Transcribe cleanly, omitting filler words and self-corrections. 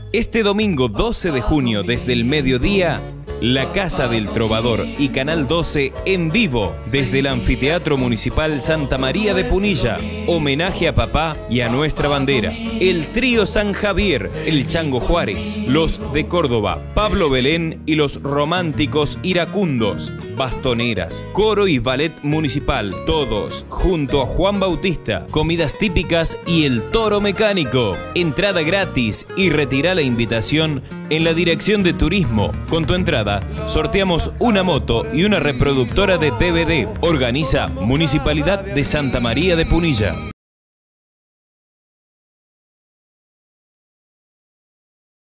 Este domingo 12 de junio, desde el mediodía, La Casa del Trovador y Canal 12 en vivo desde el Anfiteatro Municipal Santa María de Punilla. Homenaje a papá y a nuestra bandera. El Trío San Javier, el Chango Juárez, los de Córdoba, Pablo Belén y los románticos iracundos. Bastoneras, coro y ballet municipal, todos junto a Juan Bautista. Comidas típicas y el toro mecánico. Entrada gratis y retira la invitación en la Dirección de Turismo. Con tu entrada sorteamos una moto y una reproductora de DVD. Organiza Municipalidad de Santa María de Punilla.